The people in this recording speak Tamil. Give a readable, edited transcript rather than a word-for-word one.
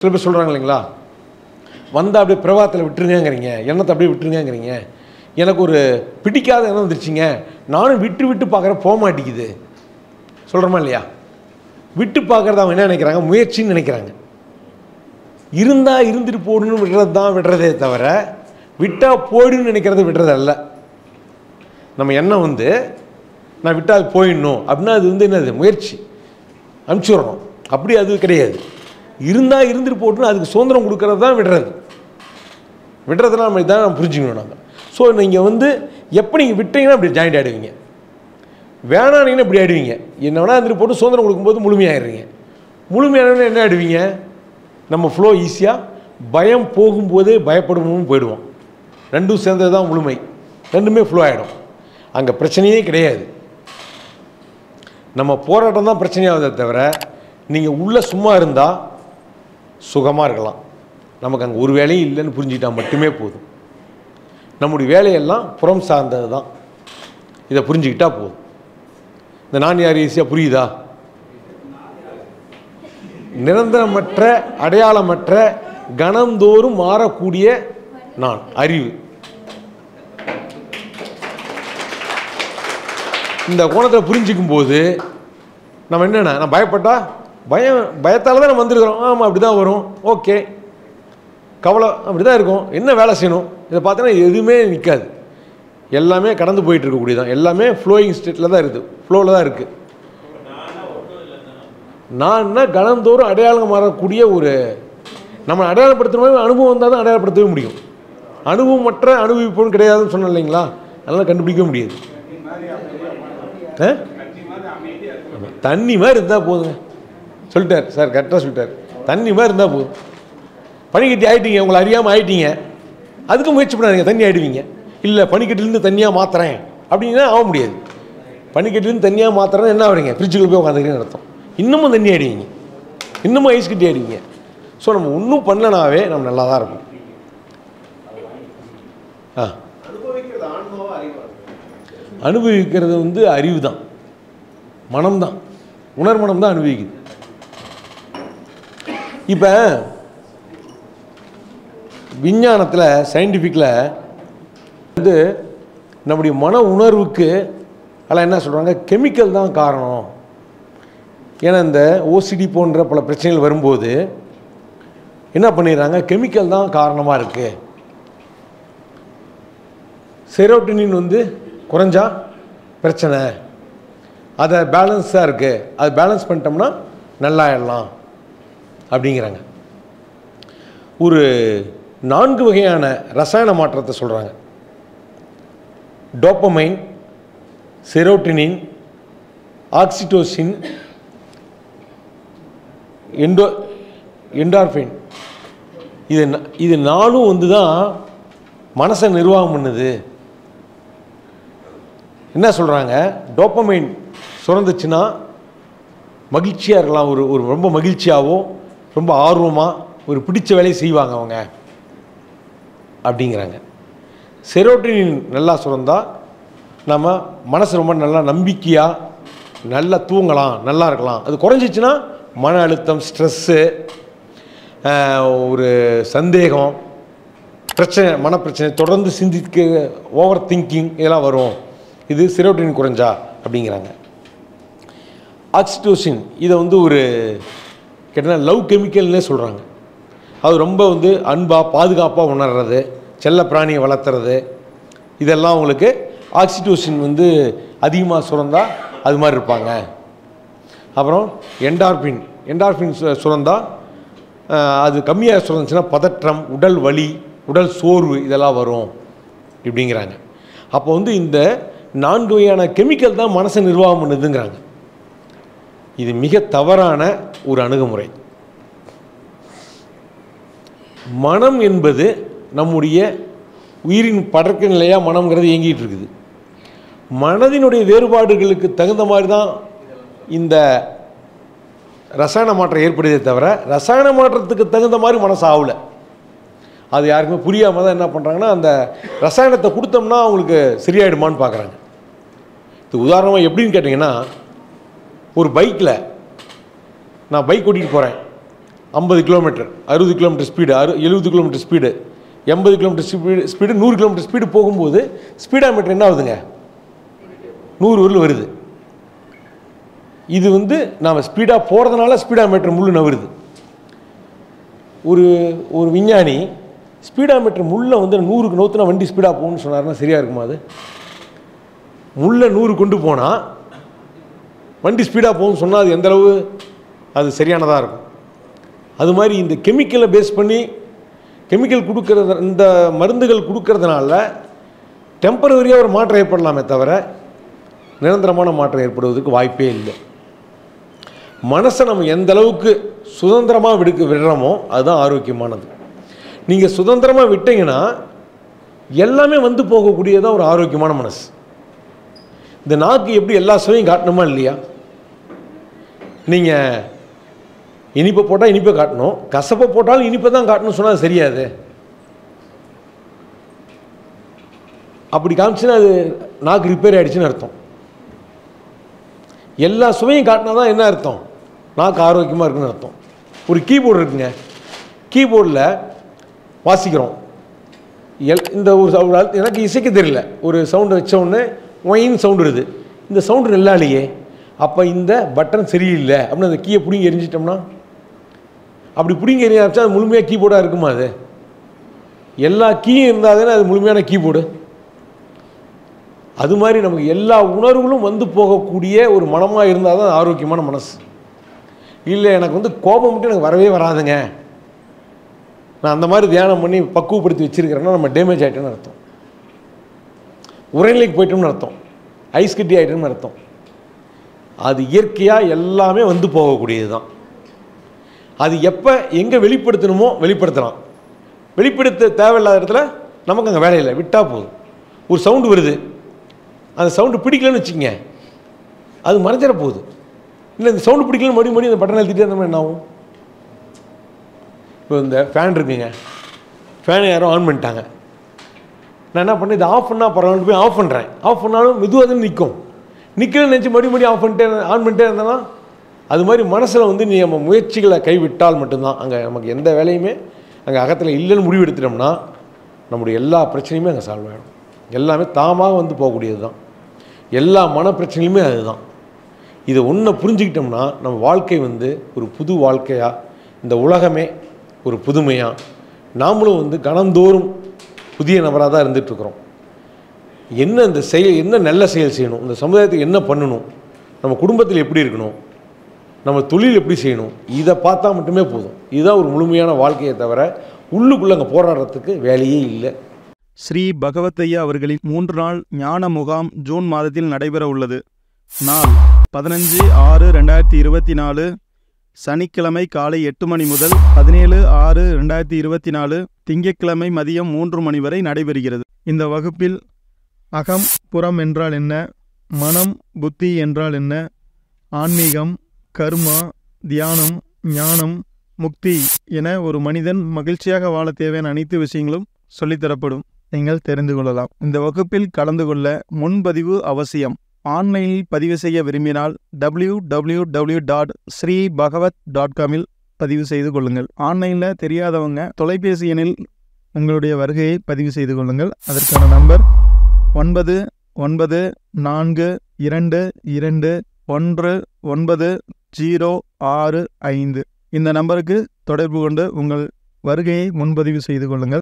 சில பேர் சொல்கிறாங்க இல்லைங்களா, வந்தால் அப்படியே பிரவாத்தில் விட்டுருங்கிறீங்க, எண்ணத்தை அப்படியே விட்டுருங்கிறீங்க, எனக்கு ஒரு பிடிக்காத எண்ணம் வந்துருச்சுங்க, நானும் விட்டு விட்டு பார்க்குற போக மாட்டேங்குது சொல்கிறோமா இல்லையா? விட்டு பார்க்குறது அவங்க என்ன நினைக்கிறாங்க, முயற்சின்னு நினைக்கிறாங்க. இருந்தால் இருந்துட்டு போடணும்னு விடுறது தான் விடுறதே தவிர, விட்டால் போயிடுன்னு நினைக்கிறது விடுறது அல்ல. நம்ம எண்ணம் வந்து நான் விட்டால் அது போயிடணும் அப்படின்னா அது வந்து என்னது, முயற்சி, அனுப்பிச்சி விட்றோம். அப்படி அது கிடையாது. இருந்தால் இருந்துட்டு போட்டுன்னு அதுக்கு சுதந்திரம் கொடுக்கறது தான் விடுறது. விடுறதுனா நம்ம இதான் நம்ம புரிஞ்சுக்கணும் நாங்கள். ஸோ நீங்கள் வந்து எப்போ நீங்கள் விட்டீங்கன்னா அப்படி ஜாயிண்ட் ஆகிடுவீங்க, வேணானீங்கன்னா இப்படி ஆகிடுவீங்க. என்ன வேணால் இருந்துட்டு போட்டு சுதந்திரம் கொடுக்கும்போது முழுமையாகிடுறீங்க. முழுமையானவங்க என்ன ஆகிடுவீங்க, நம்ம ஃப்ளோ ஈஸியாக பயம் போகும்போதே பயப்படணும்னு போயிடுவோம். ரெண்டும் சேர்ந்தது தான் முழுமை, ரெண்டுமே ஃப்ளோ ஆகிடும். அங்கே பிரச்சனையே கிடையாது. நம்ம போராட்டம் தான் பிரச்சனையாகுதே தவிர, நீங்கள் உள்ளே சும்மா இருந்தால் சுகமாக இருக்கலாம். நமக்கு அங்கே ஒரு வேலையும் இல்லைன்னு புரிஞ்சுக்கிட்டால் மட்டுமே போதும். நம்முடைய வேலையெல்லாம் புறம் சார்ந்தது தான், இதை புரிஞ்சுக்கிட்டால் போதும். இந்த நான் யார் ஈஸியாக புரியுதா? நிரந்தரமற்ற அடையாளமற்ற கணந்தோறும் மாறக்கூடிய நான் அறிவு. இந்த கோணத்தில் புரிஞ்சிக்கும் போது நம்ம என்னென்ன, நான் பயப்பட்டா பயத்தால் தான் நம்ம வந்திருக்கிறோம். ஆமாம் அப்படி தான் வரும், ஓகே, கவலை அப்படி தான் இருக்கும், என்ன வேலை செய்யணும். இதை பார்த்தீங்கன்னா எதுவுமே நிற்காது, எல்லாமே கடந்து போயிட்டு இருக்கக்கூடிய தான், எல்லாமே ஃப்ளோயிங் ஸ்டேட்டில் தான் இருக்குது, ஃப்ளோவில் தான் இருக்குது. நான்னா கணந்தோறும் அடையாளம் மாறக்கூடிய ஒரு, நம்ம அடையாளப்படுத்தணும் அனுபவம் வந்தால் தான் அடையாளப்படுத்தவே முடியும். அனுபவம் மற்ற அனுபவிப்புன்னு கிடையாதுன்னு சொன்னோம் இல்லைங்களா, அதனால் கண்டுபிடிக்க முடியாது. தண்ணி மாதிரி இருந்தால் போதுங்க சொல்லிட்டார் சார், கரெக்டாக சொல்லிட்டார். தண்ணி மாதிரி இருந்தால் போதும். பனிக்கட்டி ஆகிட்டீங்க, உங்களை அறியாமல் ஆகிட்டீங்க, அதுக்கு முயற்சி பண்ணாதீங்க, தண்ணி ஆகிடுவீங்க. இல்லை பனிக்கட்டிலேருந்து தண்ணியாக மாற்றுறேன் அப்படின்னா ஆக முடியாது. பனிக்கட்டிலேருந்து தண்ணியாக மாற்றுறேன்னு என்ன ஆகிறீங்க, ஃப்ரிட்ஜுக்குள்ள போய் உட்காந்துக்கிறேன்னு அர்த்தம். இன்னமும் தண்ணி ஆகிடுவீங்க, இன்னமும் ஐஸ் கட்டி ஆகிடுவீங்க. ஸோ நம்ம ஒன்றும் பண்ணனாவே நம்ம நல்லா தான் இருக்கும். அனுபவிக்கிறது வந்து அறிவு தான், மனம்தான், உணர்மனம் தான் அனுபவிக்குது. இப்போ விஞ்ஞானத்தில் சயின்டிஃபிக்கில் வந்து நம்முடைய மன உணர்வுக்கு அதெல்லாம் என்ன சொல்கிறாங்க, கெமிக்கல் தான் காரணம். ஏன்னா இந்த ஓசிடி போன்ற பல பிரச்சனைகள் வரும்போது என்ன பண்ணிடுறாங்க, கெமிக்கல் தான் காரணமாக இருக்குது. செரோட்டோனின் வந்து குறைஞ்சா பிரச்சனை, அதை பேலன்ஸாக இருக்குது, அதை பேலன்ஸ் பண்ணிட்டோம்னா நல்லாயிடலாம் அப்படிங்கிறாங்க. ஒரு 4 வகையான ரசாயன மாற்றத்தை சொல்கிறாங்க. Dopamine, serotonin, oxytocin, endorphin. இது 4 வந்து தான் மனசை நிர்வாகம் பண்ணுது. என்ன சொல்கிறாங்க, டோப்பமைன் சுரந்துச்சுன்னா மகிழ்ச்சியாக இருக்கலாம், ஒரு ரொம்ப மகிழ்ச்சியாகவும் ரொம்ப ஆர்வமாக ஒரு பிடிச்ச வேலையை செய்வாங்க அவங்க அப்படிங்கிறாங்க. செரோட்டோனின் நல்லா சுரந்தா நம்ம மனசு ரொம்ப நல்லா நம்பிக்கையாக நல்லா தூங்கலாம், நல்லா இருக்கலாம். அது குறைஞ்சிச்சின்னா மன அழுத்தம், ஸ்ட்ரெஸ்ஸு, ஒரு சந்தேகம், பிரச்சனை, மனப்பிரச்சனை, தொடர்ந்து சிந்திக்க, ஓவர் திங்கிங் இதெல்லாம் வரும். இது செரோட்டோனின் குறைஞ்சா அப்படிங்கிறாங்க. ஆக்சிடோசின் இதை வந்து ஒரு கேட்டால் லவ் கெமிக்கல்னே சொல்கிறாங்க. அது ரொம்ப வந்து அன்பாக பாதுகாப்பாக உணர்றது, செல்ல பிராணியை வளர்த்துறது, இதெல்லாம் அவங்களுக்கு ஆக்சிடோசின் வந்து அதிகமாக சுரந்தால் அது மாதிரி இருப்பாங்க. அப்புறம் என்டார்ஃபின் சுரந்தா அது கம்மியாக சுரந்துச்சுன்னா பதற்றம், உடல் வலி, உடல் சோர்வு இதெல்லாம் வரும் இப்படிங்கிறாங்க. அப்போ வந்து இந்த 4 வகையான கெமிக்கல் தான் மனசை நிர்வாகம் பண்ணுதுங்கிறாங்க. இது மிக தவறான ஒரு அணுகுமுறை. மனம் என்பது நம்முடைய உயிரின் படக்க நிலையாக மனம்ங்கிறது இயங்கிட்டு இருக்குது. மனதினுடைய வேறுபாடுகளுக்கு தகுந்த மாதிரி தான் இந்த ரசாயன மாற்றம் ஏற்படுதே தவிர, ரசாயன மாற்றத்துக்கு தகுந்த மாதிரி மனசு ஆகலை. அது யாருக்குமே புரியாமல் தான் என்ன பண்ணுறாங்கன்னா, அந்த ரசாயனத்தை கொடுத்தோம்னா அவங்களுக்கு சரியாயிடுமான்னு பார்க்குறாங்க. இது உதாரணமாக எப்படின்னு கேட்டிங்கன்னா, ஒரு பைக்கில் நான் பைக் ஓட்டிகிட்டு போகிறேன், 50 kilometre, 60 kilometre speed, 70 kilometre speed, 80 kilometre speed, 100 kilometre speed போகும்போது ஸ்பீடாமீட்டர் என்ன ஆகுதுங்க? 100 வரலும் வருது. இது வந்து நாம் ஸ்பீடாக போகிறதுனால ஸ்பீடாமீட்டர் முள்ளு நவருது. ஒரு விஞ்ஞானி ஸ்பீடாமீட்டர் முள்ளை வந்து 100க்கு நோத்துனா வண்டி ஸ்பீடாக போகணும்னு சொன்னார்னா சரியாக இருக்குமா? அது முள்ளை 100 கொண்டு போனால் வண்டி ஸ்பீடாக போகணும்னு சொன்னால் அது எந்தளவு அது சரியானதாக இருக்கும். அது மாதிரி இந்த கெமிக்கலை பேஸ் பண்ணி கெமிக்கல் கொடுக்கறது, இந்த மருந்துகள் கொடுக்கறதுனால டெம்பரவரியாக ஒரு மாற்றம் ஏற்படலாமே தவிர நிரந்தரமான மாற்றம் ஏற்படுவதற்கு வாய்ப்பே இல்லை. மனசை நம்ம எந்த அளவுக்கு சுதந்திரமாக விடுறோமோ அதுதான் ஆரோக்கியமானது. நீங்கள் சுதந்திரமாக விட்டீங்கன்னா எல்லாமே வந்து போகக்கூடியதான் ஒரு ஆரோக்கியமான மனசு. இந்த நாக்கு எப்படி எல்லா சுவையும் காட்டணுமா இல்லையா? நீங்கள் இனிப்பை போட்டால் இனிப்பை காட்டணும், கசப்பை போட்டாலும் இனிப்பை தான் காட்டணும்னு சொன்னால் அது சரியாது. அப்படி காமிச்சுன்னா அது நாக்கு ரிப்பேர் ஆகிடுச்சுன்னு அர்த்தம். எல்லா சுவையும் காட்டினா தான் என்ன அர்த்தம்? நாக்கு ஆரோக்கியமாக இருக்குன்னு அர்த்தம். ஒரு கீபோர்டு இருக்குங்க, கீபோர்டில் வாசிக்கிறோம். இந்த ஒரு எனக்கு இசைக்க தெரியல, ஒரு சவுண்டு வச்ச உடனே ஒயின் சவுண்டு வருது. இந்த சவுண்டு நல்லா இல்லையே, அப்போ இந்த பட்டன் சரியில்லை அப்படின்னு அந்த கீயை பிடிங்கி எரிஞ்சிட்டோம்னா, அப்படி பிடிங்கி எரிய ஆரம்பிச்சா அது முழுமையாக கீபோர்டாக இருக்குமா? அது எல்லா கீயும் இருந்தால் தானே அது முழுமையான கீபோர்டு. அது மாதிரி நமக்கு எல்லா உணர்வுகளும் வந்து போகக்கூடிய ஒரு மனமாக இருந்தால் தான் ஆரோக்கியமான மனசு. இல்லை எனக்கு வந்து கோபம் மட்டும் எனக்கு வரவே வராதுங்க, நான் அந்த மாதிரி தியானம் பண்ணி பக்குவப்படுத்தி வச்சுருக்கிறேன்னா நம்ம டேமேஜ் ஆகிட்டேன்னு அர்த்தம், உரைநிலைக்கு போயிட்டோம்னு அர்த்தம், ஐஸ் கட்டி ஆகிட்டோம்னு அர்த்தம். அது இயற்கையாக எல்லாமே வந்து போகக்கூடியது தான். அது எப்போ எங்கே வெளிப்படுத்தணுமோ வெளிப்படுத்தலாம். வெளிப்படுத்த தேவையில்லாத இடத்துல நமக்கு அங்கே வேலையில்லை, விட்டால் போதும். ஒரு சவுண்டு வருது, அந்த சவுண்டு பிடிக்கலன்னு வச்சுக்கங்க, அது மறைஞ்சிட போகுது. இல்லை இந்த சவுண்டு பிடிக்கலன்னு மறுபடியும் இந்த பட்டன் எழுதிட்டு அந்த மாதிரி என்ன ஆகும்? இப்போ இந்த ஃபேன் இருக்குங்க, ஃபேனை யாரும் ஆன் பண்ணிட்டாங்க, நான் என்ன பண்ணேன், இதை ஆஃப் பண்ணால் பரவாயில்ல போய் ஆஃப் பண்ணுறேன். ஆஃப் பண்ணாலும் மெதுவாக தான் நிற்கும். நிற்கலன்னு நினச்சி மறுபடியும் ஆன் பண்ணிட்டே இருந்தேன்னா அது மாதிரி மனசில் வந்து நீ நம்ம முயற்சிகளை கைவிட்டால் மட்டும்தான் அங்கே நமக்கு எந்த வேலையுமே அங்கே அகத்தில் இல்லைன்னு முடிவு எடுத்துட்டோம்னா நம்முடைய எல்லா பிரச்சனையுமே அங்கே சால்வ் ஆகிடும். எல்லாமே தாமாக வந்து போகக்கூடியது தான். எல்லா மன பிரச்சனையுமே அதுதான். இதை ஒன்றை புரிஞ்சுக்கிட்டோம்னா நம்ம வாழ்க்கை வந்து ஒரு புது வாழ்க்கையாக, இந்த உலகமே ஒரு புதுமையாக, நாமளும் வந்து கணந்தோறும் புதிய நபராக தான் இருந்துகிட்ருக்குறோம். என்ன இந்த செயல், என்ன நல்ல செயல் செய்யணும், இந்த சமுதாயத்துக்கு என்ன பண்ணணும், நம்ம குடும்பத்தில் எப்படி இருக்கணும், நம்ம தொழில் எப்படி செய்யணும், இதை பார்த்தா மட்டுமே போதும். இதுதான் ஒரு முழுமையான வாழ்க்கையை தவிர உள்ளுக்குள்ளே அங்கே போராடுறதுக்கு வேலையே இல்லை. ஸ்ரீ பகவத்தையா அவர்களின் 3 நாள் ஞான முகாம் ஜூன் மாதத்தில் நடைபெற உள்ளது. நாள் 15/6/2024, சனிக்கிழமை காலை 8 மணி முதல் 17/6/2024 திங்கட்கிழமை மதியம் 3 மணி வரை நடைபெறுகிறது. இந்த வகுப்பில் அகம் புறம் என்றால் என்ன, மனம் புத்தி என்றால் என்ன, ஆன்மீகம், கர்மா, தியானம், ஞானம், முக்தி என ஒரு மனிதன் மகிழ்ச்சியாக வாழ தேவையான அனைத்து விஷயங்களும் சொல்லித்தரப்படும். நீங்கள் தெரிந்து கொள்ளலாம். இந்த வகுப்பில் கலந்து கொள்ள முன்பதிவு அவசியம். ஆன்லைனில் பதிவு செய்ய விரும்பினால் www.sreebhagavat.com பதிவு செய்து கொள்ளுங்கள். ஆன்லைனில் தெரியாதவங்க தொலைபேசி எண்ணில் உங்களுடைய வருகையை பதிவு செய்து கொள்ளுங்கள். அதற்கான நம்பர் 9942219065. இந்த நம்பருக்கு தொடர்பு கொண்டு உங்கள் வருகையை முன்பதிவு செய்து கொள்ளுங்கள்.